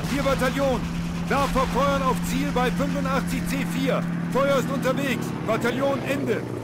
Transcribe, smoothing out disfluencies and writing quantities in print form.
hier Bataillon. Nachverfeuern auf Ziel bei 85C4. Feuer ist unterwegs. Bataillon, Ende.